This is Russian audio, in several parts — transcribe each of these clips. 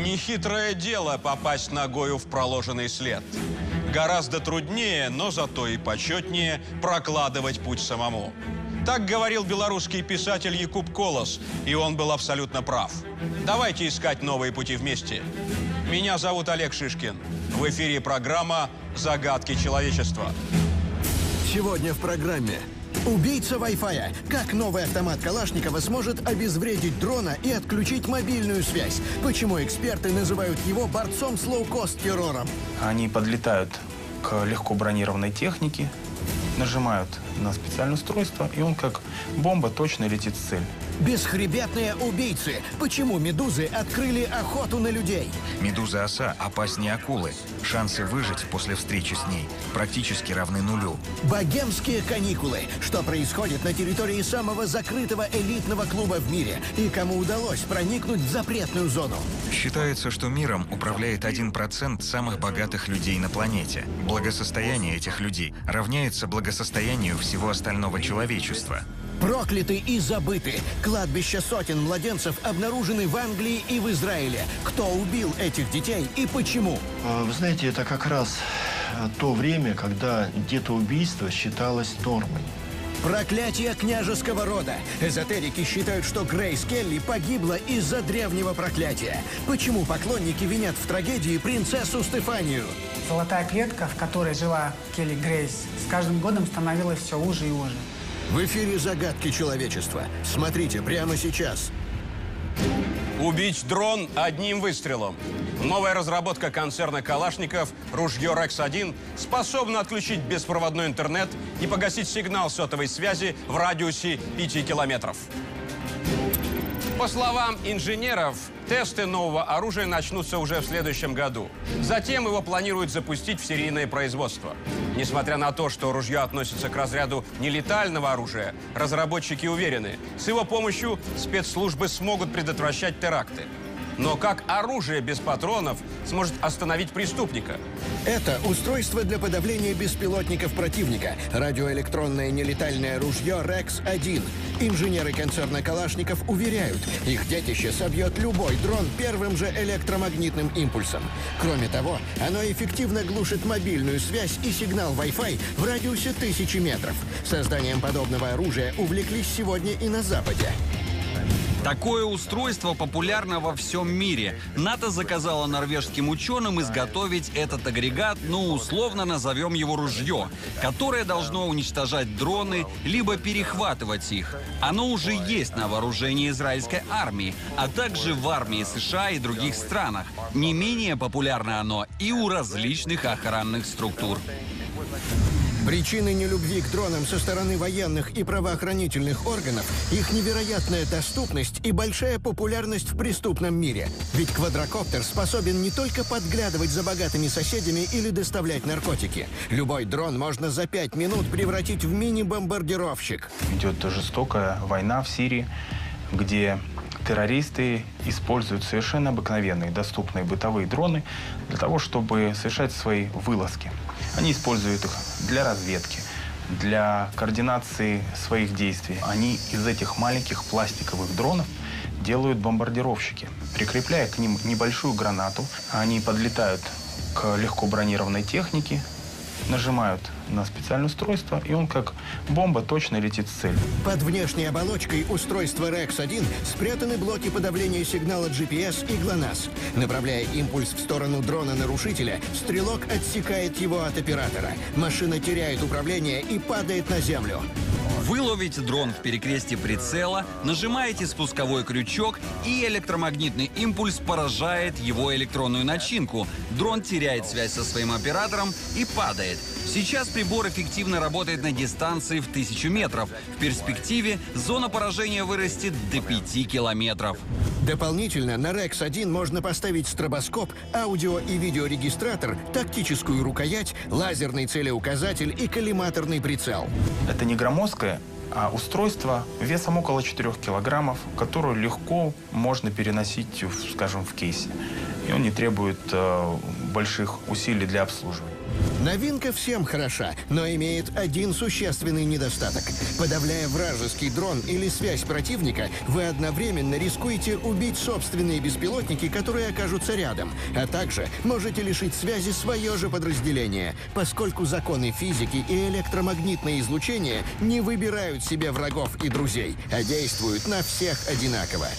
Нехитрое дело попасть ногою в проложенный след. Гораздо труднее, но зато и почетнее прокладывать путь самому. Так говорил белорусский писатель Якуб Колос, и он был абсолютно прав. Давайте искать новые пути вместе. Меня зовут Олег Шишкин. В эфире программа «Загадки человечества». Сегодня в программе «Убийца Wi-Fi». Как новый автомат Калашникова сможет обезвредить дрона и отключить мобильную связь? Почему эксперты называют его борцом с лоукост-террором? Они подлетают к легко бронированной технике, нажимают на специальное устройство, и он как бомба точно летит в цель. Бесхребетные убийцы. Почему медузы открыли охоту на людей? Медуза-оса опаснее акулы. Шансы выжить после встречи с ней практически равны нулю. Богемские каникулы. Что происходит на территории самого закрытого элитного клуба в мире? И кому удалось проникнуть в запретную зону? Считается, что миром управляет 1% самых богатых людей на планете. Благосостояние этих людей равняется благосостоянию всего остального человечества. Прокляты и забыты. Кладбища сотен младенцев обнаружены в Англии и в Израиле. Кто убил этих детей и почему? Вы знаете, это как раз то время, когда детоубийство считалось нормой. Проклятие княжеского рода. Эзотерики считают, что Грейс Келли погибла из-за древнего проклятия. Почему поклонники винят в трагедии принцессу Стефанию? Золотая клетка, в которой жила Келли Грейс, с каждым годом становилась все уже и уже. В эфире «Загадки человечества». Смотрите прямо сейчас. Убить дрон одним выстрелом. Новая разработка концерна «Калашников» ружье «Рекс-1» способна отключить беспроводной интернет и погасить сигнал сотовой связи в радиусе 5 километров. По словам инженеров, тесты нового оружия начнутся уже в следующем году. Затем его планируют запустить в серийное производство. Несмотря на то, что ружье относится к разряду нелетального оружия, разработчики уверены, с его помощью спецслужбы смогут предотвращать теракты. Но как оружие без патронов сможет остановить преступника? Это устройство для подавления беспилотников противника. Радиоэлектронное нелетальное ружье «Рекс-1». Инженеры концерна «Калашников» уверяют, их детище собьет любой дрон первым же электромагнитным импульсом. Кроме того, оно эффективно глушит мобильную связь и сигнал Wi-Fi в радиусе 1000 метров. Созданием подобного оружия увлеклись сегодня и на Западе. Такое устройство популярно во всем мире. НАТО заказало норвежским ученым изготовить этот агрегат, условно назовем его ружье, которое должно уничтожать дроны, либо перехватывать их. Оно уже есть на вооружении израильской армии, а также в армии США и других странах. Не менее популярно оно и у различных охранных структур. Причины нелюбви к дронам со стороны военных и правоохранительных органов – их невероятная доступность и большая популярность в преступном мире. Ведь квадрокоптер способен не только подглядывать за богатыми соседями или доставлять наркотики. Любой дрон можно за 5 минут превратить в мини-бомбардировщик. Идет жестокая война в Сирии, где террористы используют совершенно обыкновенные, доступные бытовые дроны для того, чтобы совершать свои вылазки. Они используют их для разведки, для координации своих действий. Они из этих маленьких пластиковых дронов делают бомбардировщики. Прикрепляя к ним небольшую гранату, они подлетают к легко бронированной технике, нажимают на специальное устройство, и он как бомба точно летит в цель. Под внешней оболочкой устройства «Рекс-1» спрятаны блоки подавления сигнала GPS и ГЛОНАСС. Направляя импульс в сторону дрона-нарушителя, стрелок отсекает его от оператора. Машина теряет управление и падает на землю. Вы ловите дрон в перекрестии прицела, нажимаете спусковой крючок, и электромагнитный импульс поражает его электронную начинку. Дрон теряет связь со своим оператором и падает. Сейчас прибор эффективно работает на дистанции в 1000 метров. В перспективе зона поражения вырастет до 5 километров. Дополнительно на «Рекс-1» можно поставить стробоскоп, аудио- и видеорегистратор, тактическую рукоять, лазерный целеуказатель и коллиматорный прицел. Это не громоздкое, а устройство весом около 4 килограммов, которое легко можно переносить, скажем, в кейсе. И он не требует больших усилий для обслуживания. Новинка всем хороша, но имеет один существенный недостаток. Подавляя вражеский дрон или связь противника, вы одновременно рискуете убить собственные беспилотники, которые окажутся рядом, а также можете лишить связи свое же подразделение, поскольку законы физики и электромагнитное излучение не выбирают себе врагов и друзей, а действуют на всех одинаково.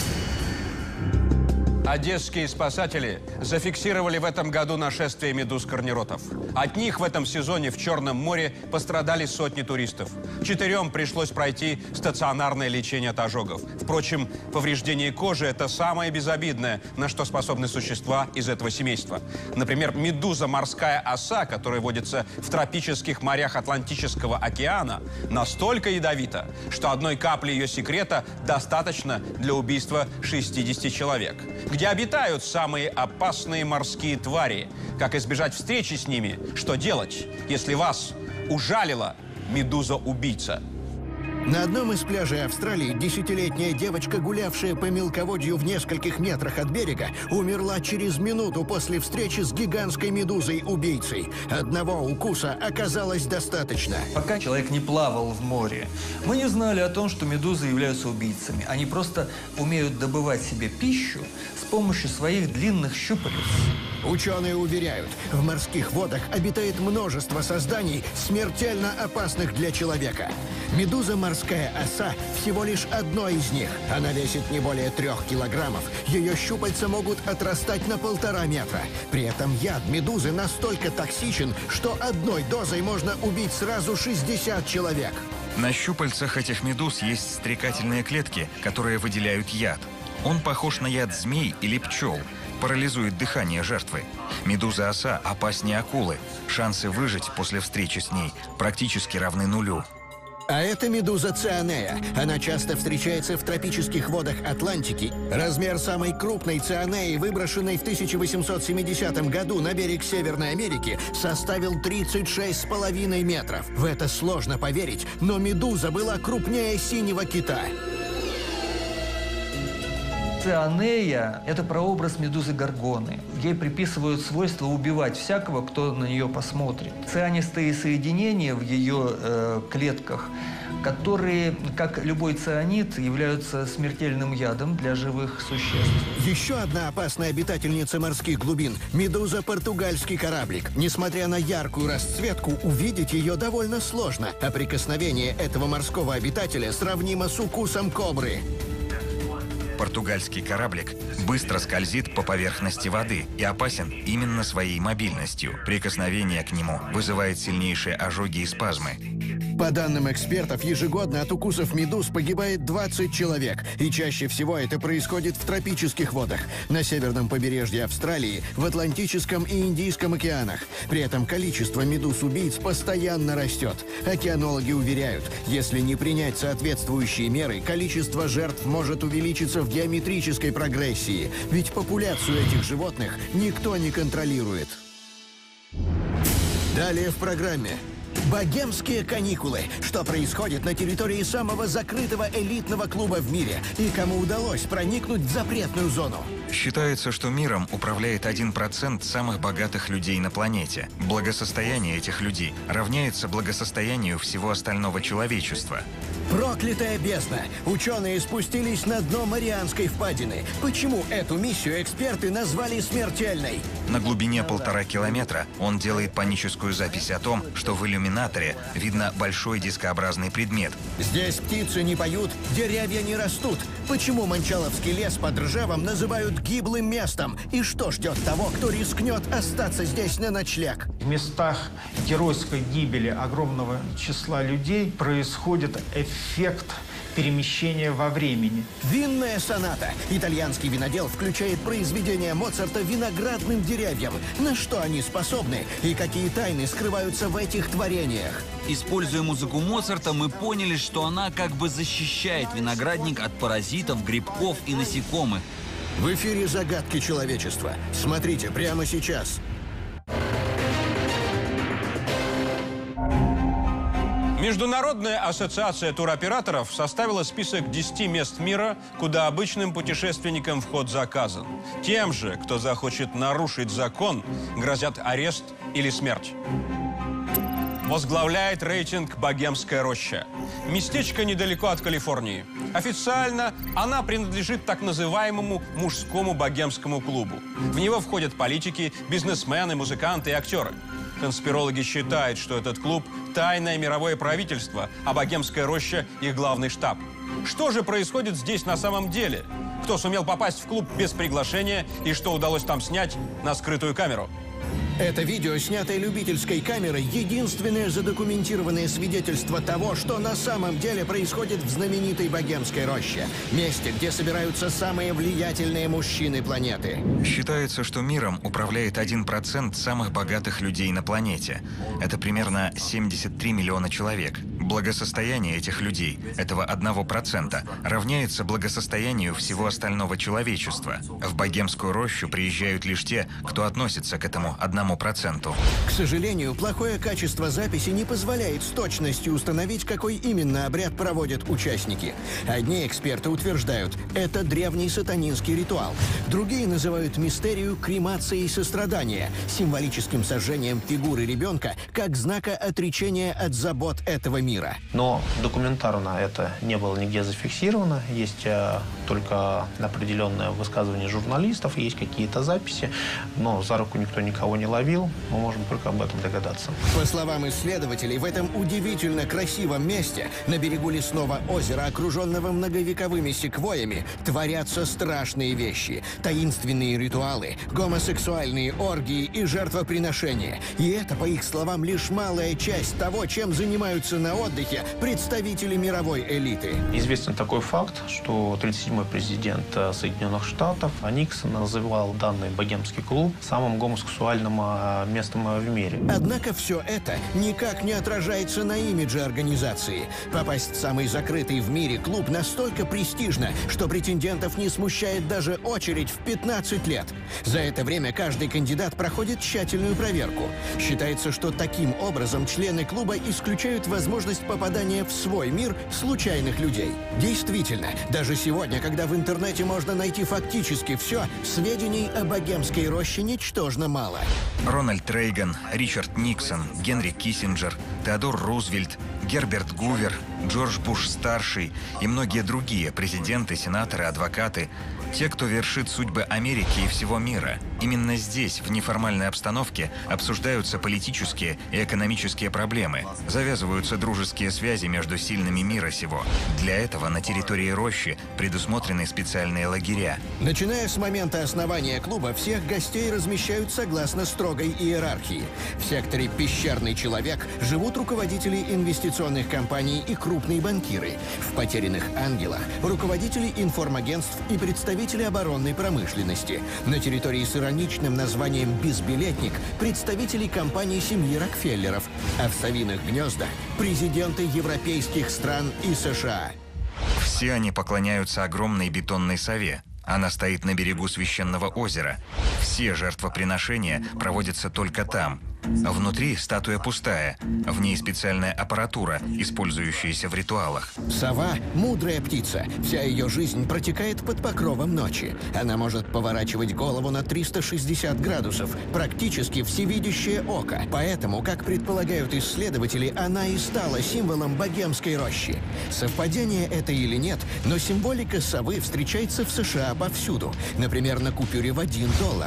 Одесские спасатели зафиксировали в этом году нашествие медуз-корнеротов. От них в этом сезоне в Черном море пострадали сотни туристов. 4 пришлось пройти стационарное лечение от ожогов. Впрочем, повреждение кожи – это самое безобидное, на что способны существа из этого семейства. Например, медуза морская оса, которая водится в тропических морях Атлантического океана, настолько ядовита, что одной капли ее секрета достаточно для убийства 60 человек. Где обитают самые опасные морские твари? Как избежать встречи с ними? Что делать, если вас ужалила медуза-убийца? На одном из пляжей Австралии 10-летняя девочка, гулявшая по мелководью в нескольких метрах от берега, умерла через минуту после встречи с гигантской медузой-убийцей. Одного укуса оказалось достаточно. Пока человек не плавал в море, мы не знали о том, что медузы являются убийцами. Они просто умеют добывать себе пищу с помощью своих длинных щупалец. Ученые уверяют, в морских водах обитает множество созданий, смертельно опасных для человека. Медуза морская оса всего лишь одно из них. Она весит не более 3 килограммов. Ее щупальца могут отрастать на 1,5 метра. При этом яд медузы настолько токсичен, что одной дозой можно убить сразу 60 человек. На щупальцах этих медуз есть стрекательные клетки, которые выделяют яд. Он похож на яд змей или пчел. Парализует дыхание жертвы. Медуза-оса опаснее акулы. Шансы выжить после встречи с ней практически равны 0. А это медуза цианея. Она часто встречается в тропических водах Атлантики. Размер самой крупной цианеи, выброшенной в 1870 году на берег Северной Америки, составил 36,5 метров. В это сложно поверить, но медуза была крупнее синего кита. Цианея – это прообраз медузы горгоны. Ей приписывают свойство убивать всякого, кто на нее посмотрит. Цианистые соединения в ее клетках, которые, как любой цианид, являются смертельным ядом для живых существ. Еще одна опасная обитательница морских глубин – медуза португальский кораблик. Несмотря на яркую расцветку, увидеть ее довольно сложно, а прикосновение этого морского обитателя сравнимо с укусом кобры. Португальский кораблик быстро скользит по поверхности воды и опасен именно своей мобильностью. Прикосновение к нему вызывает сильнейшие ожоги и спазмы. По данным экспертов, ежегодно от укусов медуз погибает 20 человек. И чаще всего это происходит в тропических водах. На северном побережье Австралии, в Атлантическом и Индийском океанах. При этом количество медуз-убийц постоянно растет. Океанологи уверяют, если не принять соответствующие меры, количество жертв может увеличиться в геометрической прогрессии. Ведь популяцию этих животных никто не контролирует. Далее в программе. Богемские каникулы. Что происходит на территории самого закрытого элитного клуба в мире? И кому удалось проникнуть в запретную зону? Считается, что миром управляет 1% самых богатых людей на планете. Благосостояние этих людей равняется благосостоянию всего остального человечества. Проклятая бездна. Ученые спустились на дно Марианской впадины. Почему эту миссию эксперты назвали смертельной? На глубине 1,5 километра он делает паническую запись о том, что в иллюминаторе видно большой дискообразный предмет. Здесь птицы не поют, деревья не растут. Почему Мончаловский лес под Ржевом называют гиблым местом? И что ждет того, кто рискнет остаться здесь на ночлег? В местах геройской гибели огромного числа людей происходит эффект перемещения во времени. Винная соната. Итальянский винодел включает произведения Моцарта виноградным деревьям. На что они способны и какие тайны скрываются в этих творениях? Используя музыку Моцарта, мы поняли, что она как бы защищает виноградник от паразитов, грибков и насекомых. В эфире «Загадки человечества». Смотрите прямо сейчас. Международная ассоциация туроператоров составила список 10 мест мира, куда обычным путешественникам вход заказан. Тем же, кто захочет нарушить закон, грозят арест или смерть. Возглавляет рейтинг «Богемская роща». Местечко недалеко от Калифорнии. Официально она принадлежит так называемому мужскому богемскому клубу. В него входят политики, бизнесмены, музыканты и актеры. Конспирологи считают, что этот клуб – тайное мировое правительство, а Богемская роща – их главный штаб. Что же происходит здесь на самом деле? Кто сумел попасть в клуб без приглашения и что удалось там снять на скрытую камеру? Это видео, снятое любительской камерой, единственное задокументированное свидетельство того, что на самом деле происходит в знаменитой Богемской роще. Месте, где собираются самые влиятельные мужчины планеты. Считается, что миром управляет 1% самых богатых людей на планете. Это примерно 73 миллиона человек. Благосостояние этих людей, этого 1%, равняется благосостоянию всего остального человечества. В Богемскую рощу приезжают лишь те, кто относится к этому 1%. К сожалению, плохое качество записи не позволяет с точностью установить, какой именно обряд проводят участники. Одни эксперты утверждают, это древний сатанинский ритуал. Другие называют мистерию кремацией сострадания, символическим сожжением фигуры ребенка, как знака отречения от забот этого мира. Но документарно это не было нигде зафиксировано. Есть только определенное высказывание журналистов, есть какие-то записи, но за руку никто никого не ловил. Мы можем только об этом догадаться. По словам исследователей, в этом удивительно красивом месте, на берегу лесного озера, окруженного многовековыми секвоями, творятся страшные вещи. Таинственные ритуалы, гомосексуальные оргии и жертвоприношения. И это, по их словам, лишь малая часть того, чем занимаются на отдыхе представители мировой элиты. Известен такой факт, что 37-й президент Соединенных Штатов Никсон называл данный богемский клуб самым гомосексуальным местом в мире. Однако все это никак не отражается на имидже организации. Попасть в самый закрытый в мире клуб настолько престижно, что претендентов не смущает даже очередь в 15 лет. За это время каждый кандидат проходит тщательную проверку. Считается, что таким образом члены клуба исключают возможность попадания в свой мир случайных людей. Действительно, даже сегодня, когда в интернете можно найти фактически все, сведений о Богемской роще ничтожно мало. Рональд Рейган, Ричард Никсон, Генри Киссинджер, Теодор Рузвельт, Герберт Гувер, Джордж Буш-старший и многие другие президенты, сенаторы, адвокаты – те, кто вершит судьбы Америки и всего мира. Именно здесь, в неформальной обстановке, обсуждаются политические и экономические проблемы, завязываются дружеские связи между сильными мира сего. Для этого на территории рощи предусмотрены специальные лагеря. Начиная с момента основания клуба, всех гостей размещают согласно строгой иерархии. В секторе «Пещерный человек» живут руководители инвестиционных компаний и крупные банкиры. В «Потерянных ангелах» — руководители информагентств и представители оборонной промышленности. На территории с ироничным названием «Безбилетник» — представители компаний семьи Рокфеллеров. А в «Совиных гнездах» — президенты европейских стран и США. Все они поклоняются огромной бетонной сове. Она стоит на берегу священного озера. Все жертвоприношения проводятся только там. Внутри статуя пустая, в ней специальная аппаратура, использующаяся в ритуалах. Сова – мудрая птица. Вся ее жизнь протекает под покровом ночи. Она может поворачивать голову на 360 градусов, практически всевидящее око. Поэтому, как предполагают исследователи, она и стала символом Богемской рощи. Совпадение это или нет, но символика совы встречается в США повсюду. Например, на купюре в $1.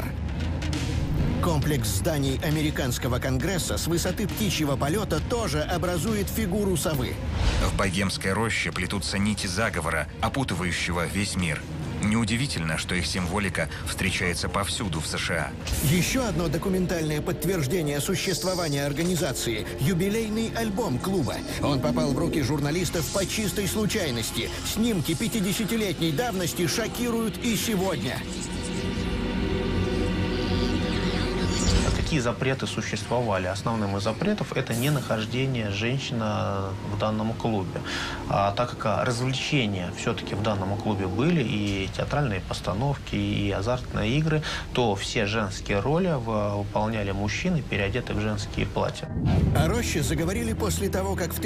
Комплекс зданий американского конгресса с высоты птичьего полета тоже образует фигуру совы. В Богемской роще плетутся нити заговора, опутывающего весь мир. Неудивительно, что их символика встречается повсюду в США. Еще одно документальное подтверждение существования организации – юбилейный альбом клуба. Он попал в руки журналистов по чистой случайности. Снимки 50-летней давности шокируют и сегодня. какие запреты существовали? Основным из запретов – это не нахождение женщины в данном клубе. Так как развлечения все-таки в данном клубе были, и театральные постановки, и азартные игры, то все женские роли выполняли мужчины, переодетые в женские платья. О роще заговорили после того, как в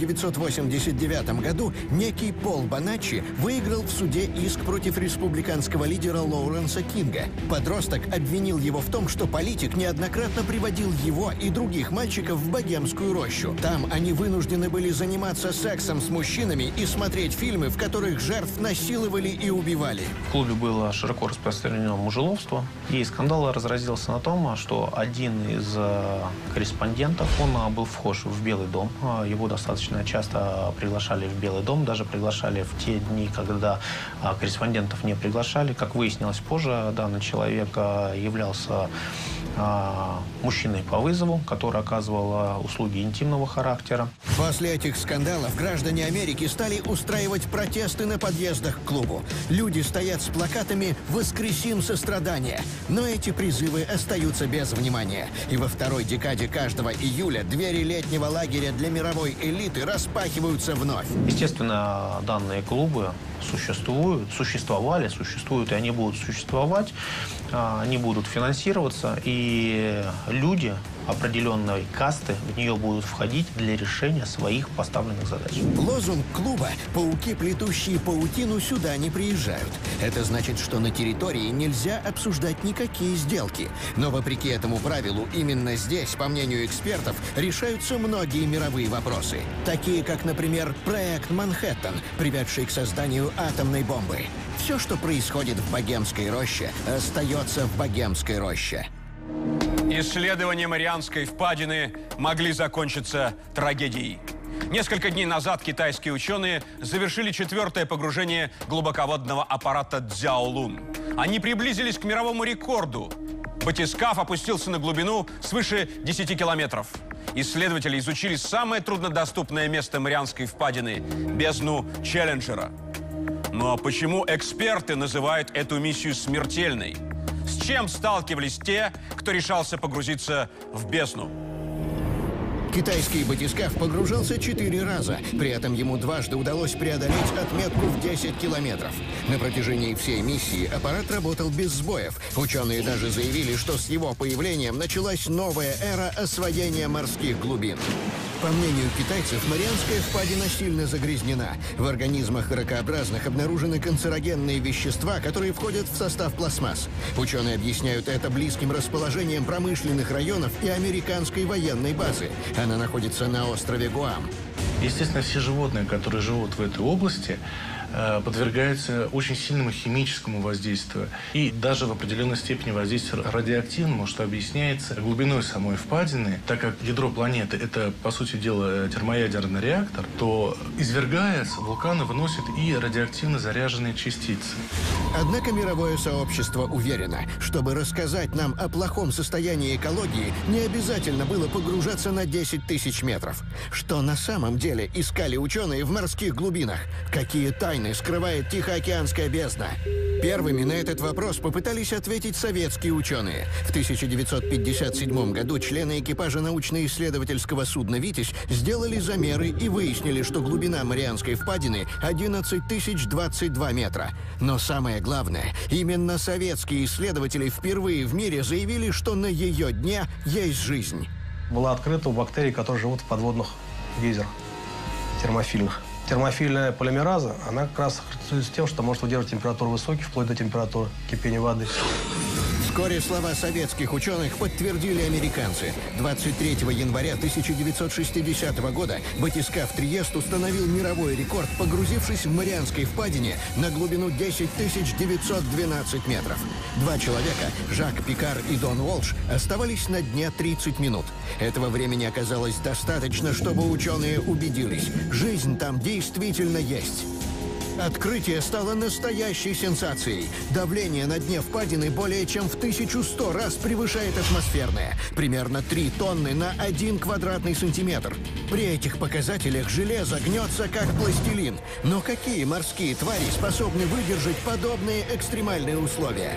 1989 году некий Пол Боначчи выиграл в суде иск против республиканского лидера Лоуренса Кинга. Подросток обвинил его в том, что политик неоднократно приводил его и других мальчиков в богемскую рощу. Там они вынуждены были заниматься сексом с мужчинами и смотреть фильмы, в которых жертв насиловали и убивали. В клубе было широко распространено мужеловство, и скандал разразился на том, что один из корреспондентов, он был вхож в Белый дом. Его достаточно часто приглашали в Белый дом, даже приглашали в те дни, когда корреспондентов не приглашали. Как выяснилось позже, данный человек являлся мужчиной по вызову, который оказывал услуги интимного характера. После этих скандалов граждане Америки стали устраивать протесты на подъездах к клубу. Люди стоят с плакатами «Воскресим сострадание». Но эти призывы остаются без внимания. И во второй декаде каждого июля двери летнего лагеря для мировой элиты распахиваются вновь. Естественно, данные клубы существовали, и они будут существовать, они будут финансироваться, и люди определенной касты в нее будут входить для решения своих поставленных задач. Лозунг клуба «Пауки, плетущие паутину, сюда не приезжают». Это значит, что на территории нельзя обсуждать никакие сделки. Но вопреки этому правилу, именно здесь, по мнению экспертов, решаются многие мировые вопросы. Такие как, например, проект «Манхэттен», приведший к созданию атомной бомбы. Все, что происходит в Богемской роще, остается в Богемской роще. Исследования Марианской впадины могли закончиться трагедией. Несколько дней назад китайские ученые завершили 4-е погружение глубоководного аппарата Цзяолун. Они приблизились к мировому рекорду. Батискаф опустился на глубину свыше 10 километров. Исследователи изучили самое труднодоступное место Марианской впадины – бездну Челленджера. Ну а почему эксперты называют эту миссию смертельной? С чем сталкивались те, кто решался погрузиться в бездну? Китайский батискаф погружался 4 раза. При этом ему дважды удалось преодолеть отметку в 10 километров. На протяжении всей миссии аппарат работал без сбоев. Ученые даже заявили, что с его появлением началась новая эра освоения морских глубин. По мнению китайцев, Марианская впадина сильно загрязнена. В организмах ракообразных обнаружены канцерогенные вещества, которые входят в состав пластмасс. Ученые объясняют это близким расположением промышленных районов и американской военной базы. Она находится на острове Гуам. Естественно, все животные, которые живут в этой области, подвергаются очень сильному химическому воздействию и даже в определенной степени воздействию радиоактивному, что объясняется глубиной самой впадины. Так как ядро планеты – это, по сути дела, термоядерный реактор, то, извергаясь, вулканы выносят и радиоактивно заряженные частицы. Однако мировое сообщество уверено, чтобы рассказать нам о плохом состоянии экологии, не обязательно было погружаться на 10 тысяч метров. Что на самом деле искали ученые в морских глубинах? Какие тайны скрывает Тихоокеанская бездна? Первыми на этот вопрос попытались ответить советские ученые. В 1957 году члены экипажа научно-исследовательского судна «Витязь» сделали замеры и выяснили, что глубина Марианской впадины 11 022 метра. Но самое главное, именно советские исследователи впервые в мире заявили, что на ее дне есть жизнь. Была открыта у бактерий, которые живут в подводных гейзерах, термофильных. Термофильная полимераза, она как раз характеризуется тем, что может удерживать температуру высоких, вплоть до температуры кипения воды. Вскоре слова советских ученых подтвердили американцы. 23 января 1960 года батискаф «Триест» установил мировой рекорд, погрузившись в Марианской впадине на глубину 10 912 метров. 2 человека, Жак Пикар и Дон Уолш, оставались на дне 30 минут. Этого времени оказалось достаточно, чтобы ученые убедились. Жизнь там действительно есть. Открытие стало настоящей сенсацией. Давление на дне впадины более чем в 1100 раз превышает атмосферное. Примерно 3 тонны на 1 квадратный сантиметр. При этих показателях железо гнется как пластилин. Но какие морские твари способны выдержать подобные экстремальные условия?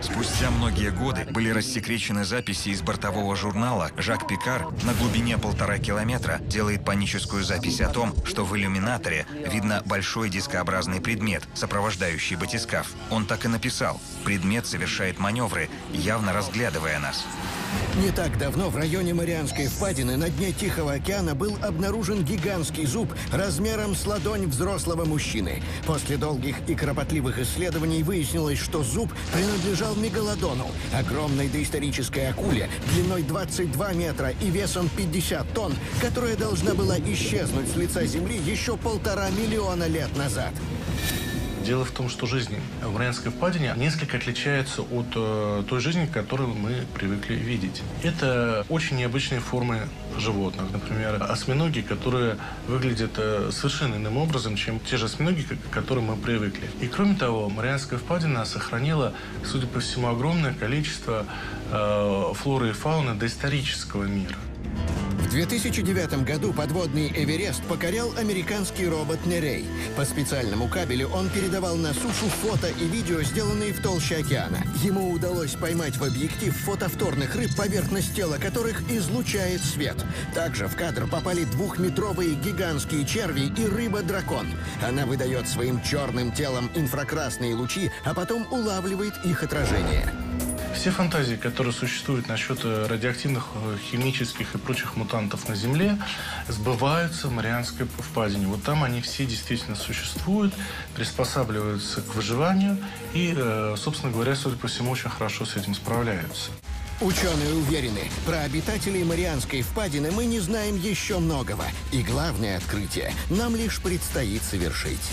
Спустя многие годы были рассекречены записи из бортового журнала. Жак Пикар на глубине 1,5 километра делает паническую запись о том, что в иллюминаторе видно большой дискообразный предмет, сопровождающий батискаф. Он так и написал: «Предмет совершает маневры, явно разглядывая нас». Не так давно в районе Марианской впадины на дне Тихого океана был обнаружен гигантский зуб размером с ладонь взрослого мужчины. После долгих и кропотливых исследований выяснилось, что зуб принадлежал мегалодону, огромной доисторической акуле длиной 22 метра и весом 50 тонн, которая должна была исчезнуть с лица Земли еще 1,5 миллиона лет назад. Дело в том, что жизнь в Марианской впадине несколько отличается от той жизни, которую мы привыкли видеть. Это очень необычные формы животных. Например, осьминоги, которые выглядят совершенно иным образом, чем те же осьминоги, к которым мы привыкли. И кроме того, Марианская впадина сохранила, судя по всему, огромное количество флоры и фауны доисторического мира. В 2009 году подводный Эверест покорял американский робот Нерей. По специальному кабелю он передавал на сушу фото и видео, сделанные в толще океана. Ему удалось поймать в объектив фотовторных рыб, поверхность тела которых излучает свет. Также в кадр попали 2-метровые гигантские черви и рыба-дракон. Она выдает своим черным телом инфракрасные лучи, а потом улавливает их отражение. Все фантазии, которые существуют насчет радиоактивных, химических и прочих мутантов на Земле, сбываются в Марианской впадине. Вот там они все действительно существуют, приспосабливаются к выживанию и, собственно говоря, судя по всему, очень хорошо с этим справляются. Ученые уверены, про обитателей Марианской впадины мы не знаем еще многого. И главное открытие нам лишь предстоит совершить.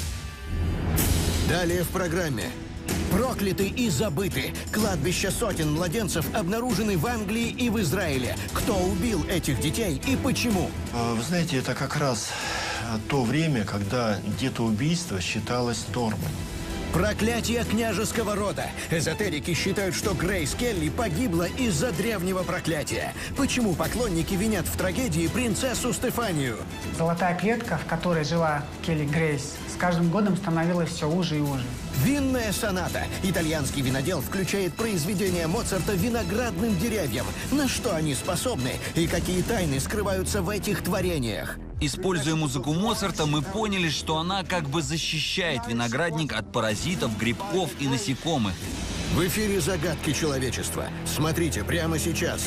Далее в программе. Прокляты и забыты. Кладбища сотен младенцев обнаружены в Англии и в Израиле. Кто убил этих детей и почему? Вы знаете, это как раз то время, когда детоубийство считалось нормой. Проклятие княжеского рода. Эзотерики считают, что Грейс Келли погибла из-за древнего проклятия. Почему поклонники винят в трагедии принцессу Стефанию? Золотая клетка, в которой жила Келли Грейс, с каждым годом становилась все уже и уже. Винная соната. Итальянский винодел включает произведения Моцарта виноградным деревьям. На что они способны и какие тайны скрываются в этих творениях? Используя музыку Моцарта, мы поняли, что она как бы защищает виноградник от паразитов, грибков и насекомых. В эфире «Загадки человечества». Смотрите прямо сейчас.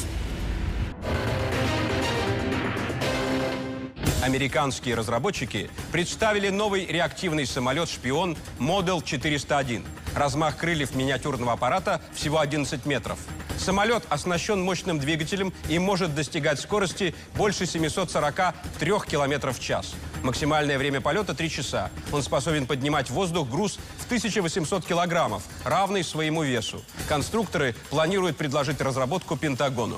Американские разработчики представили новый реактивный самолет-шпион Model 401. Размах крыльев миниатюрного аппарата всего 11 метров. Самолет оснащен мощным двигателем и может достигать скорости больше 743 км в час. Максимальное время полета – 3 часа. Он способен поднимать в воздух груз в 1800 килограммов, равный своему весу. Конструкторы планируют предложить разработку Пентагону.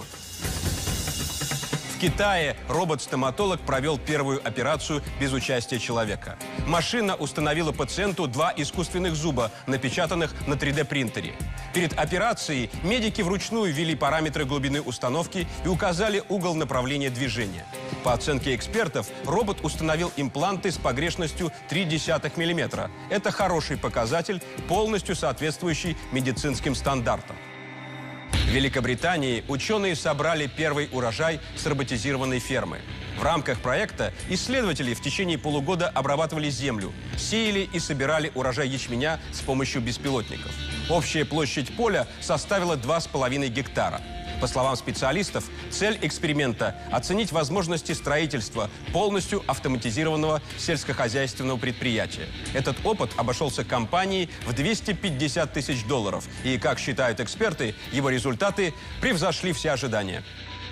В Китае робот-стоматолог провел первую операцию без участия человека. Машина установила пациенту 2 искусственных зуба, напечатанных на 3D-принтере. Перед операцией медики вручную ввели параметры глубины установки и указали угол направления движения. По оценке экспертов, робот установил импланты с погрешностью 0,3 мм. Это хороший показатель, полностью соответствующий медицинским стандартам. В Великобритании ученые собрали первый урожай с роботизированной фермы. В рамках проекта исследователи в течение полугода обрабатывали землю, сеяли и собирали урожай ячменя с помощью беспилотников. Общая площадь поля составила 2,5 гектара. По словам специалистов, цель эксперимента – оценить возможности строительства полностью автоматизированного сельскохозяйственного предприятия. Этот опыт обошелся компании в $250 тысяч. И, как считают эксперты, его результаты превзошли все ожидания.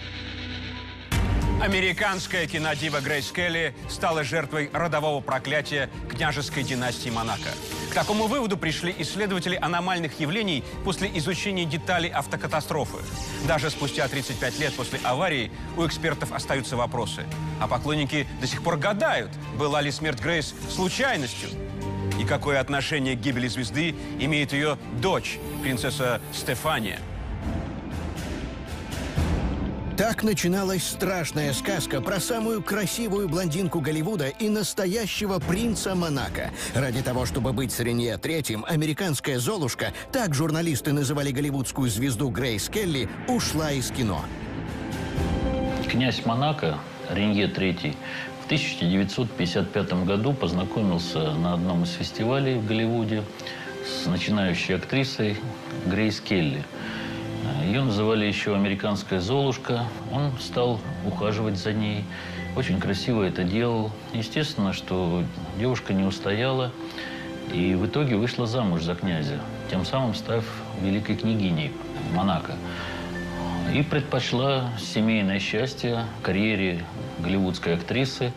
Американская кинодива Грейс Келли стала жертвой родового проклятия княжеской династии Монако. К такому выводу пришли исследователи аномальных явлений после изучения деталей автокатастрофы. Даже спустя 35 лет после аварии у экспертов остаются вопросы. А поклонники до сих пор гадают, была ли смерть Грейс случайностью. И какое отношение к гибели звезды имеет ее дочь, принцесса Стефания. Так начиналась страшная сказка про самую красивую блондинку Голливуда и настоящего принца Монако. Ради того, чтобы быть с Ренье III, американская Золушка, так журналисты называли голливудскую звезду Грейс Келли, ушла из кино. Князь Монако, Ренье III, в 1955 году познакомился на одном из фестивалей в Голливуде с начинающей актрисой Грейс Келли. Ее называли еще «Американская Золушка». Он стал ухаживать за ней. Очень красиво это делал. Естественно, что девушка не устояла и в итоге вышла замуж за князя, тем самым став великой княгиней Монако. И предпочла семейное счастье карьере голливудской актрисы.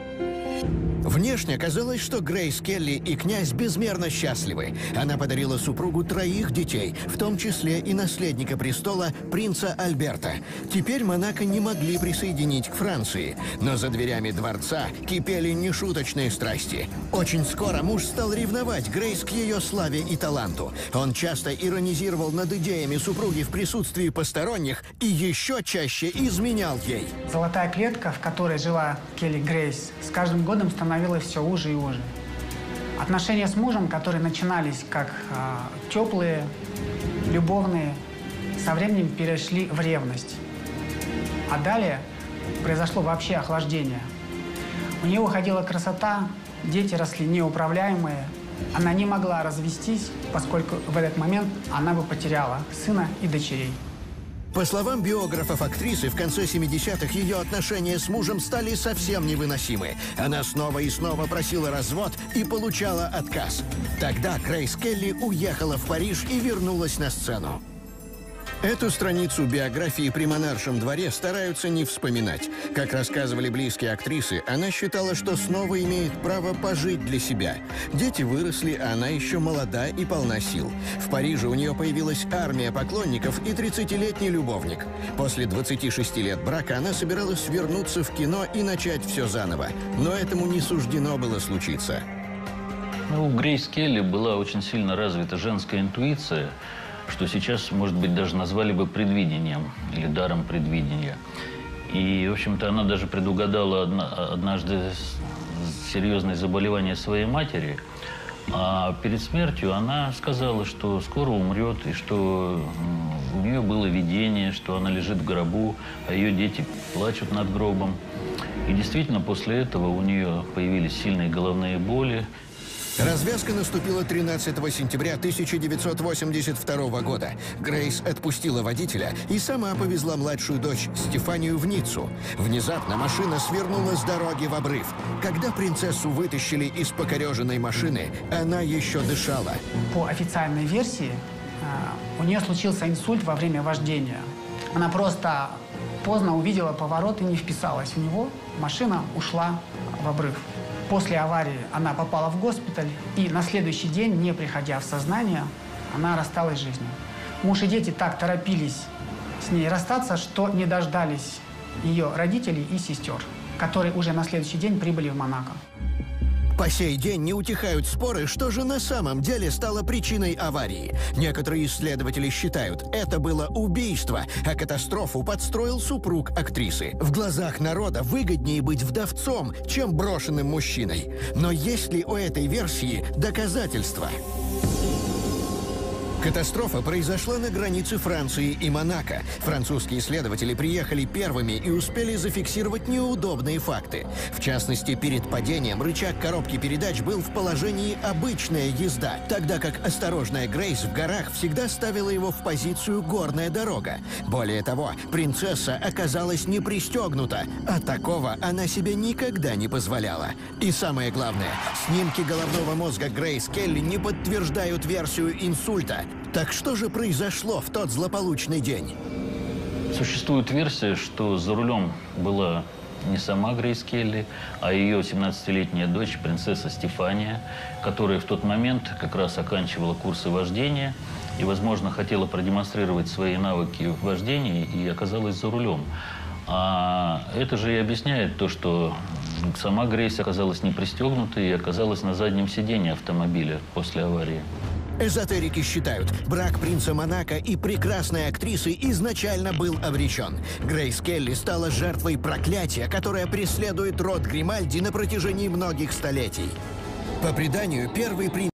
Внешне казалось, что Грейс Келли и князь безмерно счастливы. Она подарила супругу 3 детей, в том числе и наследника престола принца Альберта. Теперь Монако не могли присоединить к Франции, но за дверями дворца кипели нешуточные страсти. Очень скоро муж стал ревновать Грейс к ее славе и таланту. Он часто иронизировал над идеями супруги в присутствии посторонних и еще чаще изменял ей. Золотая клетка, в которой жила Келли Грейс, с каждым годом становилась все уже и уже. Отношения с мужем, которые начинались как теплые, любовные, со временем перешли в ревность. А далее произошло вообще охлаждение. У нее уходила красота, дети росли неуправляемые. Она не могла развестись, поскольку в этот момент она бы потеряла сына и дочерей. По словам биографов актрисы, в конце 70-х ее отношения с мужем стали совсем невыносимы. Она снова и снова просила развод и получала отказ. Тогда Грейс Келли уехала в Париж и вернулась на сцену. Эту страницу биографии при монаршем дворе стараются не вспоминать. Как рассказывали близкие актрисы, она считала, что снова имеет право пожить для себя. Дети выросли, а она еще молода и полна сил. В Париже у нее появилась армия поклонников и 30-летний любовник. После 26 лет брака она собиралась вернуться в кино и начать все заново. Но этому не суждено было случиться. У Грейс Келли была очень сильно развита женская интуиция, что сейчас, может быть, даже назвали бы предвидением или даром предвидения. И, в общем-то, она даже предугадала однажды серьезное заболевание своей матери, а перед смертью она сказала, что скоро умрет, и что у нее было видение, что она лежит в гробу, а ее дети плачут над гробом. И действительно, после этого у нее появились сильные головные боли. Развязка наступила 13 сентября 1982 года. Грейс отпустила водителя и сама повезла младшую дочь Стефанию в Ниццу. Внезапно машина свернула с дороги в обрыв. Когда принцессу вытащили из покореженной машины, она еще дышала. По официальной версии, у нее случился инсульт во время вождения. Она просто поздно увидела поворот и не вписалась в него. Машина ушла в обрыв. После аварии она попала в госпиталь, и на следующий день, не приходя в сознание, она рассталась с жизнью. Муж и дети так торопились с ней расстаться, что не дождались ее родителей и сестер, которые уже на следующий день прибыли в Монако. По сей день не утихают споры, что же на самом деле стало причиной аварии. Некоторые исследователи считают, это было убийство, а катастрофу подстроил супруг актрисы. В глазах народа выгоднее быть вдовцом, чем брошенным мужчиной. Но есть ли у этой версии доказательства? Катастрофа произошла на границе Франции и Монако. Французские исследователи приехали первыми и успели зафиксировать неудобные факты. В частности, перед падением рычаг коробки передач был в положении «обычная езда», тогда как осторожная Грейс в горах всегда ставила его в позицию «горная дорога». Более того, принцесса оказалась не пристегнута, а такого она себе никогда не позволяла. И самое главное, снимки головного мозга Грейс Келли не подтверждают версию инсульта. Так что же произошло в тот злополучный день? Существует версия, что за рулем была не сама Грейс Келли, а ее 17-летняя дочь, принцесса Стефания, которая в тот момент как раз оканчивала курсы вождения и, возможно, хотела продемонстрировать свои навыки в вождении и оказалась за рулем. А это же и объясняет то, что сама Грейс оказалась не пристегнутой и оказалась на заднем сидении автомобиля после аварии. Эзотерики считают, брак принца Монако и прекрасной актрисы изначально был обречен. Грейс Келли стала жертвой проклятия, которое преследует род Гримальди на протяжении многих столетий. По преданию, первый принц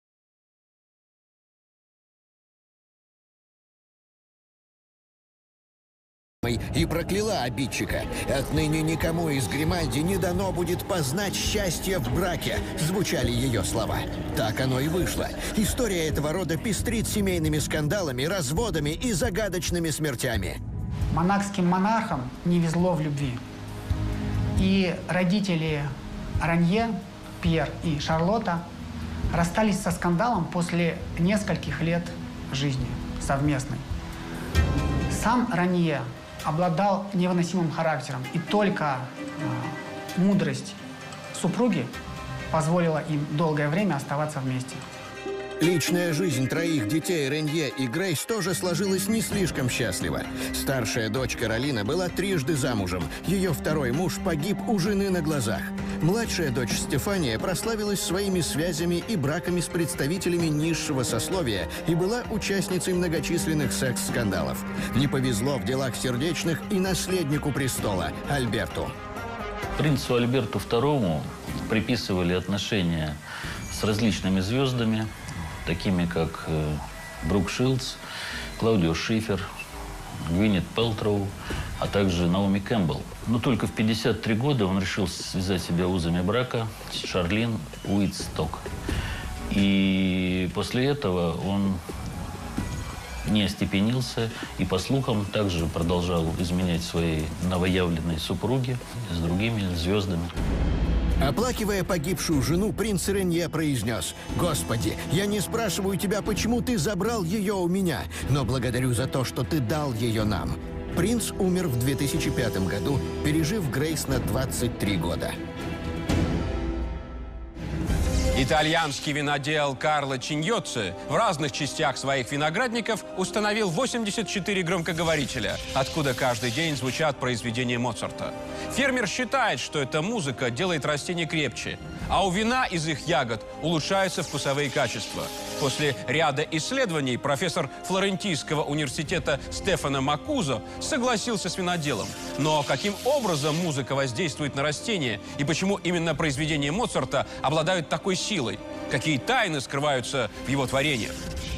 и прокляла обидчика. Отныне никому из Гримальди не дано будет познать счастье в браке, звучали ее слова. Так оно и вышло. История этого рода пестрит семейными скандалами, разводами и загадочными смертями. Монакским монархам не везло в любви. И родители Ранье, Пьер и Шарлотта, расстались со скандалом после нескольких лет жизни совместной. Сам Ранье обладал невыносимым характером, и только мудрость супруги позволила им долгое время оставаться вместе. Личная жизнь троих детей Ренье и Грейс тоже сложилась не слишком счастливо. Старшая дочь Каролина была трижды замужем. Ее второй муж погиб у жены на глазах. Младшая дочь Стефания прославилась своими связями и браками с представителями низшего сословия и была участницей многочисленных секс-скандалов. Не повезло в делах сердечных и наследнику престола Альберту. Принцу Альберту II приписывали отношения с различными звездами, такими как Брук Шилдс, Клаудио Шифер, Гвинет Пэлтроу, а также Наоми Кэмпбелл. Но только в 53 года он решил связать себя узами брака с Шарлин Уитсток. И после этого он не остепенился и, по слухам, также продолжал изменять своей новоявленной супруге с другими звездами. Оплакивая погибшую жену, принц Ренье произнес: «Господи, я не спрашиваю тебя, почему ты забрал ее у меня, но благодарю за то, что ты дал ее нам». Принц умер в 2005 году, пережив Грейс на 23 года. Итальянский винодел Карло Чиньоцци в разных частях своих виноградников установил 84 громкоговорителя, откуда каждый день звучат произведения Моцарта. Фермер считает, что эта музыка делает растения крепче, а у вина из их ягод улучшаются вкусовые качества. После ряда исследований профессор Флорентийского университета Стефано Макузо согласился с виноделом. Но каким образом музыка воздействует на растения и почему именно произведения Моцарта обладают такой силой? Какие тайны скрываются в его творениях?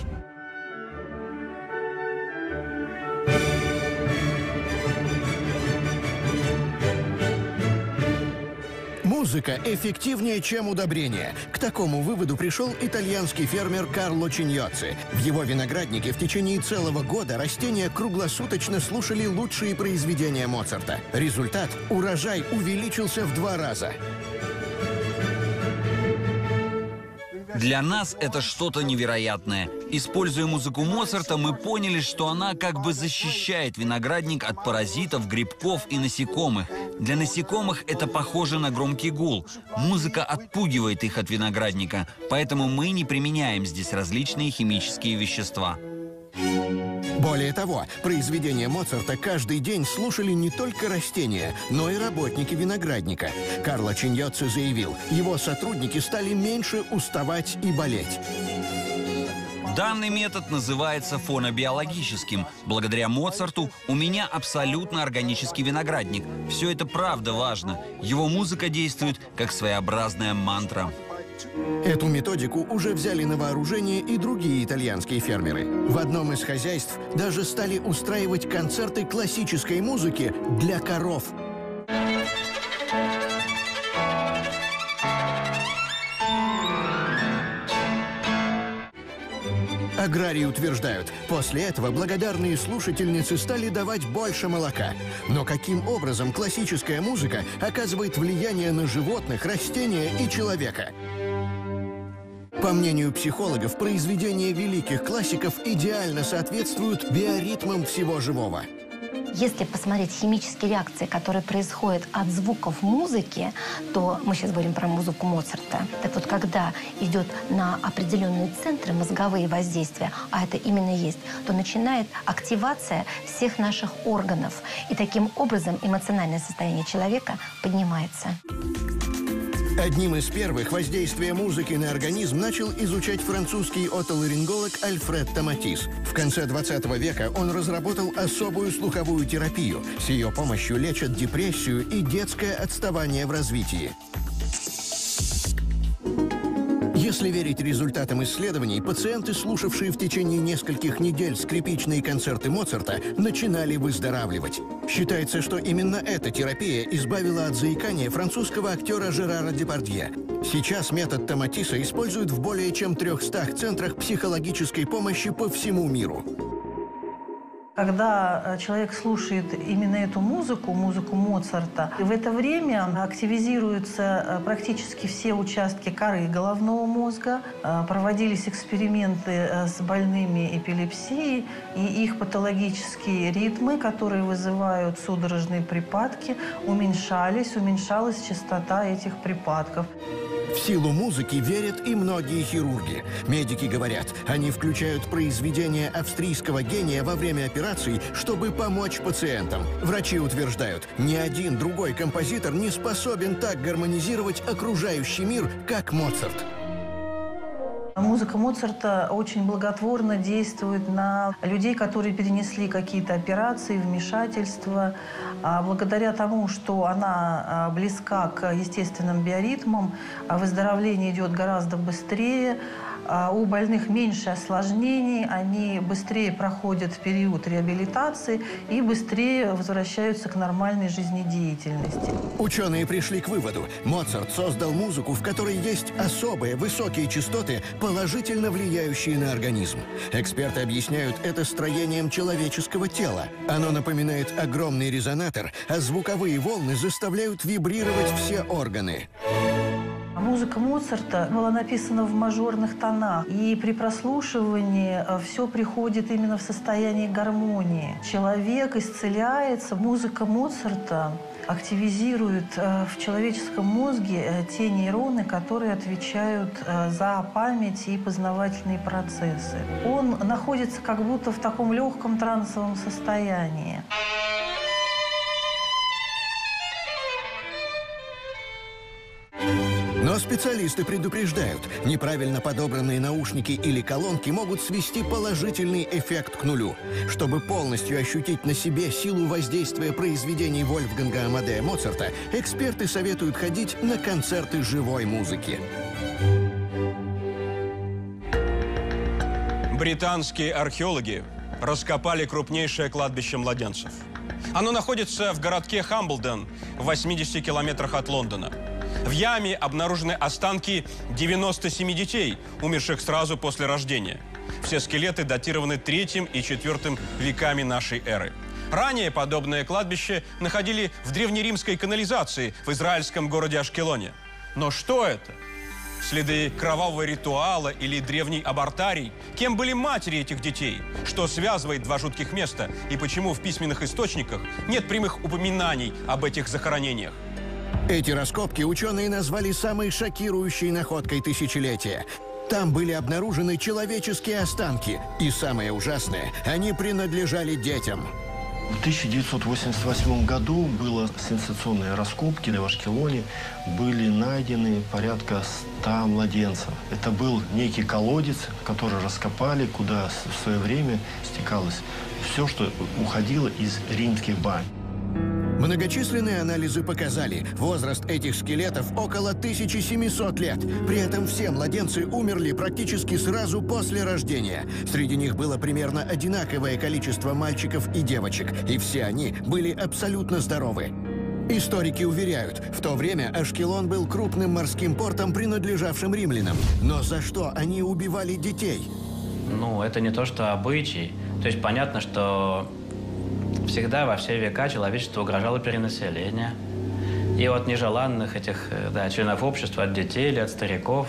Музыка эффективнее, чем удобрение. К такому выводу пришел итальянский фермер Карло Чиньоцци. В его винограднике в течение целого года растения круглосуточно слушали лучшие произведения Моцарта. Результат – урожай увеличился в 2 раза. Для нас это что-то невероятное. Используя музыку Моцарта, мы поняли, что она как бы защищает виноградник от паразитов, грибков и насекомых. Для насекомых это похоже на громкий гул. Музыка отпугивает их от виноградника, поэтому мы не применяем здесь различные химические вещества. Более того, произведения Моцарта каждый день слушали не только растения, но и работники виноградника. Карло Чиньоцци заявил, его сотрудники стали меньше уставать и болеть. Данный метод называется фонобиологическим. Благодаря Моцарту у меня абсолютно органический виноградник. Все это правда важно. Его музыка действует как своеобразная мантра. Эту методику уже взяли на вооружение и другие итальянские фермеры. В одном из хозяйств даже стали устраивать концерты классической музыки для коров. Аграрии утверждают, после этого благодарные слушательницы стали давать больше молока. Но каким образом классическая музыка оказывает влияние на животных, растения и человека? По мнению психологов, произведения великих классиков идеально соответствуют биоритмам всего живого. Если посмотреть химические реакции, которые происходят от звуков музыки, то мы сейчас говорим про музыку Моцарта. Так вот, когда идет на определенные центры мозговые воздействия, а это именно есть, то начинает активация всех наших органов. И таким образом эмоциональное состояние человека поднимается. Одним из первых воздействие музыки на организм начал изучать французский отоларинголог Альфред Томатис. В конце 20 века он разработал особую слуховую терапию. С ее помощью лечат депрессию и детское отставание в развитии. Если верить результатам исследований, пациенты, слушавшие в течение нескольких недель скрипичные концерты Моцарта, начинали выздоравливать. Считается, что именно эта терапия избавила от заикания французского актера Жерара Депардье. Сейчас метод Томатиса используют в более чем 300 центрах психологической помощи по всему миру. Когда человек слушает именно эту музыку, музыку Моцарта, в это время активизируются практически все участки коры головного мозга, проводились эксперименты с больными эпилепсией, и их патологические ритмы, которые вызывают судорожные припадки, уменьшалась частота этих припадков. В силу музыки верят и многие хирурги. Медики говорят, они включают произведения австрийского гения во время операций, чтобы помочь пациентам. Врачи утверждают, ни один другой композитор не способен так гармонизировать окружающий мир, как Моцарт. Музыка Моцарта очень благотворно действует на людей, которые перенесли какие-то операции, вмешательства. Благодаря тому, что она близка к естественным биоритмам, выздоровление идет гораздо быстрее, у больных меньше осложнений, они быстрее проходят период реабилитации и быстрее возвращаются к нормальной жизнедеятельности. Ученые пришли к выводу, Моцарт создал музыку, в которой есть особые высокие частоты, положительно влияющие на организм. Эксперты объясняют это строением человеческого тела. Оно напоминает огромный резонатор, а звуковые волны заставляют вибрировать все органы. Музыка Моцарта была написана в мажорных тонах, и при прослушивании все приходит именно в состояние гармонии. Человек исцеляется, музыка Моцарта активизирует в человеческом мозге те нейроны, которые отвечают за память и познавательные процессы. Он находится как будто в таком легком трансовом состоянии. Но специалисты предупреждают, неправильно подобранные наушники или колонки могут свести положительный эффект к нулю. Чтобы полностью ощутить на себе силу воздействия произведений Вольфганга Амадея Моцарта, эксперты советуют ходить на концерты живой музыки. Британские археологи раскопали крупнейшее кладбище младенцев. Оно находится в городке Хамблден, в 80 километрах от Лондона. В яме обнаружены останки 97 детей, умерших сразу после рождения. Все скелеты датированы 3 и 4 веками нашей эры. Ранее подобное кладбище находили в древнеримской канализации в израильском городе Ашкелоне. Но что это? Следы кровавого ритуала или древний абортарий? Кем были матери этих детей? Что связывает два жутких места? И почему в письменных источниках нет прямых упоминаний об этих захоронениях? Эти раскопки ученые назвали самой шокирующей находкой тысячелетия. Там были обнаружены человеческие останки. И самое ужасное, они принадлежали детям. В 1988 году было сенсационные раскопки в Ашкелоне. Были найдены порядка 100 младенцев. Это был некий колодец, который раскопали, куда в свое время стекалось все, что уходило из римских бань. Многочисленные анализы показали, возраст этих скелетов около 1700 лет. При этом все младенцы умерли практически сразу после рождения. Среди них было примерно одинаковое количество мальчиков и девочек, и все они были абсолютно здоровы. Историки уверяют, в то время Ашкелон был крупным морским портом, принадлежавшим римлянам. Но за что они убивали детей? Ну, это не то, что обычай. То есть понятно, что всегда во все века человечеству угрожало перенаселение. И от нежеланных этих членов общества, от детей или от стариков,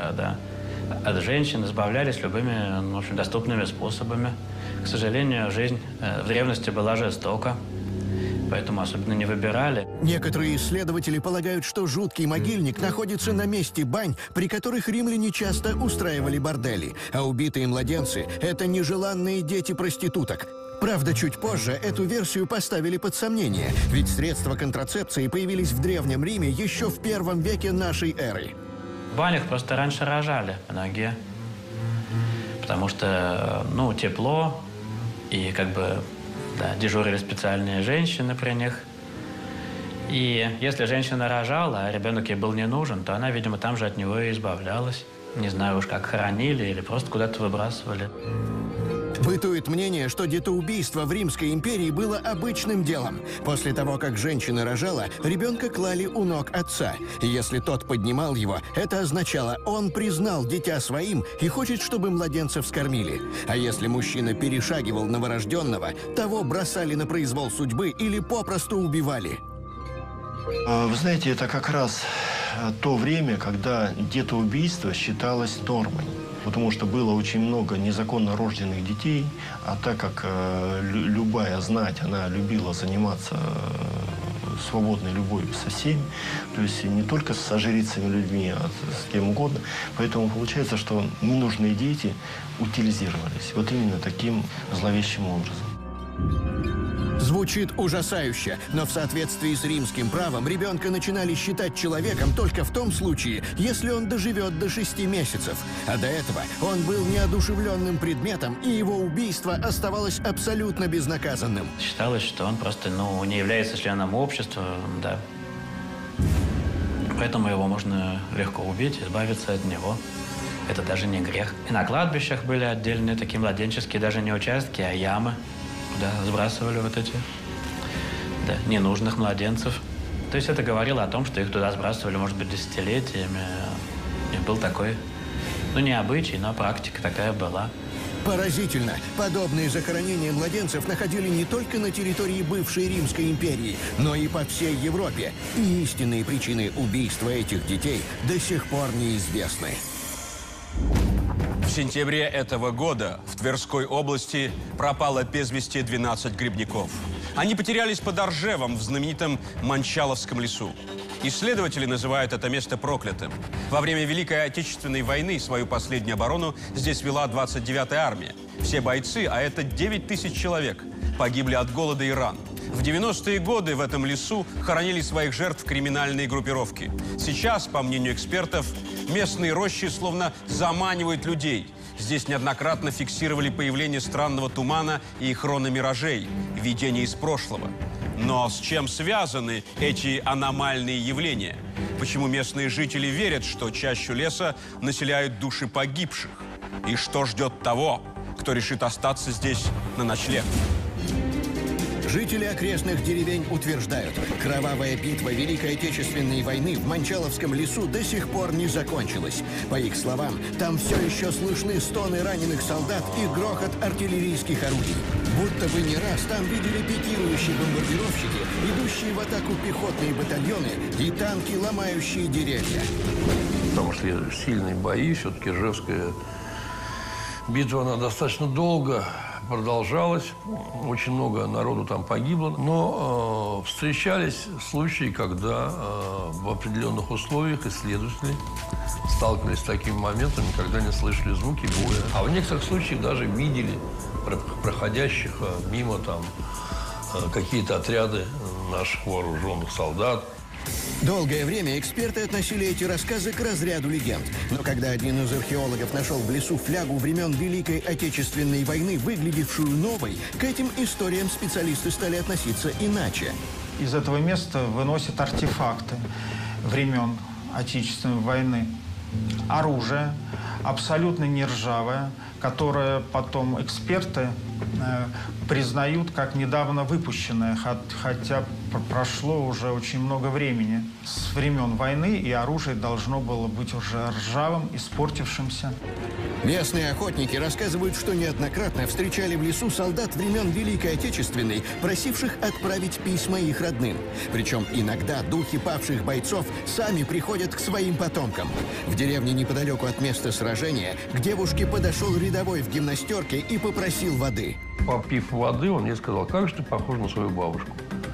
от женщин избавлялись любыми, в общем, доступными способами. К сожалению, жизнь в древности была жестока, поэтому особенно не выбирали. Некоторые исследователи полагают, что жуткий могильник находится на месте бань, при которых римляне часто устраивали бордели, а убитые младенцы – это нежеланные дети проституток. Правда, чуть позже эту версию поставили под сомнение, ведь средства контрацепции появились в Древнем Риме еще в 1 веке нашей эры. В банях просто раньше рожали многие, потому что, ну, тепло, и как бы, да, дежурили специальные женщины при них. И если женщина рожала, а ребенок ей был не нужен, то она, видимо, там же от него и избавлялась. Не знаю уж, как хоронили или просто куда-то выбрасывали. Бытует мнение, что детоубийство в Римской империи было обычным делом. После того, как женщина рожала, ребенка клали у ног отца. И если тот поднимал его, это означало, он признал дитя своим и хочет, чтобы младенца вскормили. А если мужчина перешагивал новорожденного, того бросали на произвол судьбы или попросту убивали. Вы знаете, это как раз то время, когда детоубийство считалось нормой. Потому что было очень много незаконно рожденных детей, а так как любая знать, она любила заниматься свободной любовью со всеми, то есть не только со жрицами людьми, а с кем угодно. Поэтому получается, что ненужные дети утилизировались вот именно таким зловещим образом. Звучит ужасающе, но в соответствии с римским правом ребенка начинали считать человеком только в том случае, если он доживет до 6 месяцев. А до этого он был неодушевленным предметом, и его убийство оставалось абсолютно безнаказанным. Считалось, что он просто, ну, не является членом общества, да. Поэтому его можно легко убить, избавиться от него. Это даже не грех. И на кладбищах были отдельные такие младенческие, даже не участки, а ямы. Да, сбрасывали вот эти, да, ненужных младенцев. То есть это говорило о том, что их туда сбрасывали, может быть, десятилетиями. И был такой, ну, не обычай, но практика такая была. Поразительно. Подобные захоронения младенцев находили не только на территории бывшей Римской империи, но и по всей Европе. И истинные причины убийства этих детей до сих пор неизвестны. В сентябре этого года в Тверской области пропало без вести 12 грибников. Они потерялись под Оржевом в знаменитом Манчаловском лесу. Исследователи называют это место проклятым. Во время Великой Отечественной войны свою последнюю оборону здесь вела 29-я армия. Все бойцы, а это 9 тысяч человек, погибли от голода и ран. В 90-е годы в этом лесу хоронили своих жертв криминальные группировки. Сейчас, по мнению экспертов, местные рощи словно заманивают людей. Здесь неоднократно фиксировали появление странного тумана и хрономиражей, видения из прошлого. Но с чем связаны эти аномальные явления? Почему местные жители верят, что чащу леса населяют души погибших? И что ждет того, кто решит остаться здесь на ночлег? Жители окрестных деревень утверждают, кровавая битва Великой Отечественной войны в Манчаловском лесу до сих пор не закончилась. По их словам, там все еще слышны стоны раненых солдат и грохот артиллерийских орудий. Будто бы не раз там видели пикирующие бомбардировщики, идущие в атаку пехотные батальоны и танки, ломающие деревья. Там шли сильные бои, все-таки Ржевская битва, она достаточно долго продолжалась, очень много народу там погибло, но встречались случаи, когда в определенных условиях исследователи сталкивались с такими моментами, когда не слышали звуки боя. А в некоторых случаях даже видели проходящих мимо там какие-то отряды наших вооруженных солдат. Долгое время эксперты относили эти рассказы к разряду легенд. Но когда один из археологов нашел в лесу флягу времен Великой Отечественной войны, выглядевшую новой, к этим историям специалисты стали относиться иначе. Из этого места выносят артефакты времен Отечественной войны. Оружие, абсолютно нержавое, которое потом эксперты признают как недавно выпущенное, хотя прошло уже очень много времени с времен войны, и оружие должно было быть уже ржавым, испортившимся. Местные охотники рассказывают, что неоднократно встречали в лесу солдат времен Великой Отечественной, просивших отправить письма их родным. Причем иногда духи павших бойцов сами приходят к своим потомкам. В деревне неподалеку от места сражения к девушке подошел рядовой в гимнастерке и попросил воды. Попив воды, он мне сказал: как же ты похож на свою бабушку.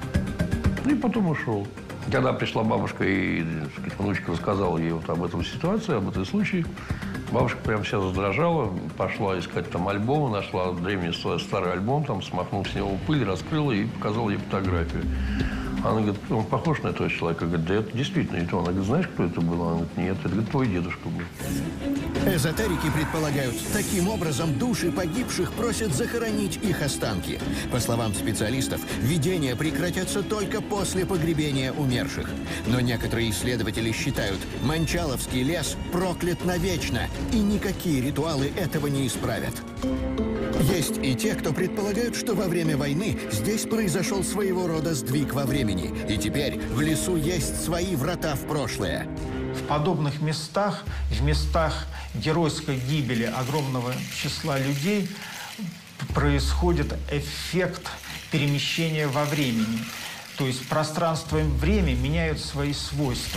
И потом ушел. Когда пришла бабушка и, так сказать, внучка рассказала ей вот об этом ситуации, об этом случае, Бабушка прямо сейчас задрожала, пошла искать там альбомы, нашла древний старый альбом, там смахнул с него пыль, раскрыла и показала ей фотографию. Она говорит, он похож на этого человека. Говорит, да это действительно не то. Она говорит, знаешь, кто это был? Она говорит, нет, это говорит, твой дедушка был. Эзотерики предполагают, таким образом души погибших просят захоронить их останки. По словам специалистов, видения прекратятся только после погребения умерших. Но некоторые исследователи считают, Мончаловский лес проклят навечно, и никакие ритуалы этого не исправят. Есть и те, кто предполагают, что во время войны здесь произошел своего рода сдвиг во времени, и теперь в лесу есть свои врата в прошлое. В подобных местах, в местах геройской гибели огромного числа людей, происходит эффект перемещения во времени. То есть пространство и время меняют свои свойства.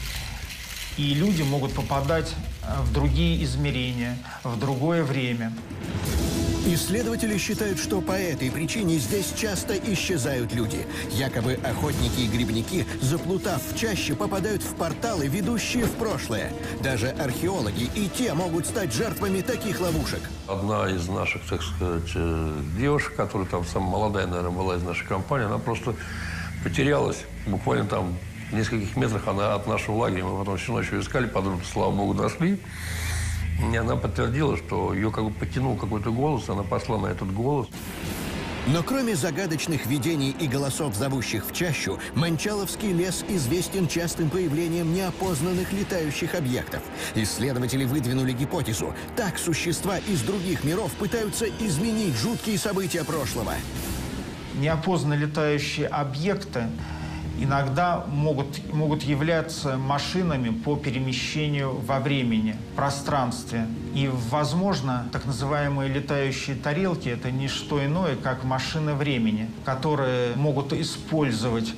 И люди могут попадать в другие измерения, в другое время. Исследователи считают, что по этой причине здесь часто исчезают люди. Якобы охотники и грибники, заплутав в чаще, попадают в порталы, ведущие в прошлое. Даже археологи и те могут стать жертвами таких ловушек. Одна из наших, так сказать, девушек, которая там самая молодая, наверное, была из нашей компании, она просто потерялась. Буквально там в нескольких метрах она от нашего лагеря. Мы потом всю ночь ее искали, подруги, слава богу, нашли. И она подтвердила, что ее как бы потянул какой-то голос, она пошла на этот голос. Но кроме загадочных видений и голосов, зовущих в чащу, Мончаловский лес известен частым появлением неопознанных летающих объектов. Исследователи выдвинули гипотезу. Так существа из других миров пытаются изменить жуткие события прошлого. Неопознанные летающие объекты иногда могут являться машинами по перемещению во времени, в пространстве. И, возможно, так называемые летающие тарелки – это не что иное, как машины времени, которые могут использовать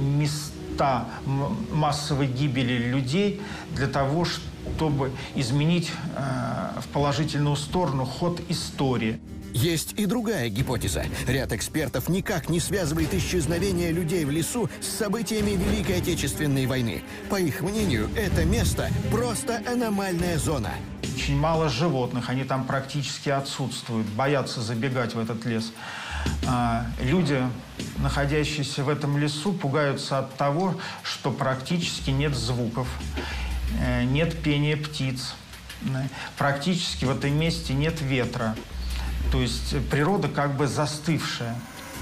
места массовой гибели людей для того, чтобы изменить в положительную сторону ход истории. Есть и другая гипотеза. Ряд экспертов никак не связывает исчезновение людей в лесу с событиями Великой Отечественной войны. По их мнению, это место просто аномальная зона. Очень мало животных, они там практически отсутствуют, боятся забегать в этот лес. Люди, находящиеся в этом лесу, пугаются от того, что практически нет звуков, нет пения птиц, практически в этом месте нет ветра. То есть природа как бы застывшая.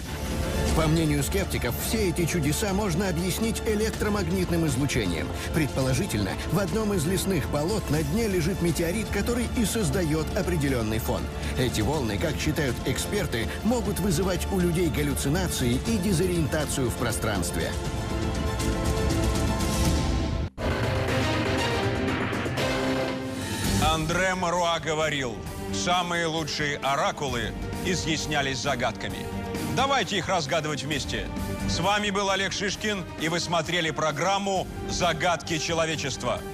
По мнению скептиков, все эти чудеса можно объяснить электромагнитным излучением. Предположительно, в одном из лесных болот на дне лежит метеорит, который и создает определенный фон. Эти волны, как считают эксперты, могут вызывать у людей галлюцинации и дезориентацию в пространстве. Андре Маруа говорил, самые лучшие оракулы изъяснялись загадками. Давайте их разгадывать вместе. С вами был Олег Шишкин, и вы смотрели программу «Загадки человечества».